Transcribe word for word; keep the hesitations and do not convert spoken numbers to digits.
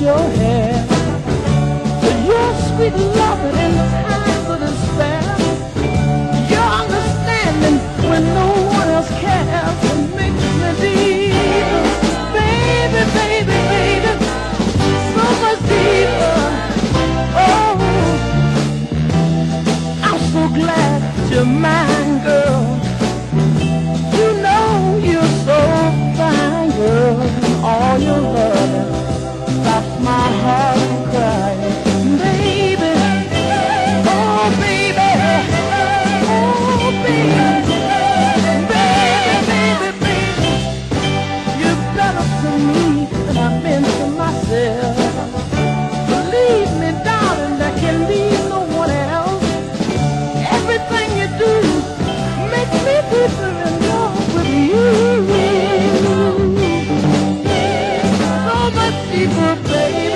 your hair, for your sweet loving in times of despair, your understanding when no one else cares, it makes me deeper, baby, baby, baby, so much deeper. Oh, I'm so glad you're mine, girl. You know you're so fine, girl. All your love stops my heart from crying, baby. Oh, baby. Oh, baby. Baby, baby, baby. You're better to me than I've been to myself. Believe me, darling, there can be no one else. Everything you do makes me deeper in love with you. So much deeper, baby.